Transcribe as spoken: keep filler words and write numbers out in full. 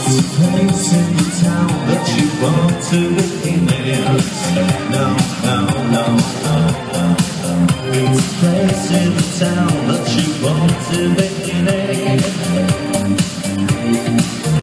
It's a place in the town that you want to live in. No, no, no, no, no, no. It's a place in the town that you want to live in.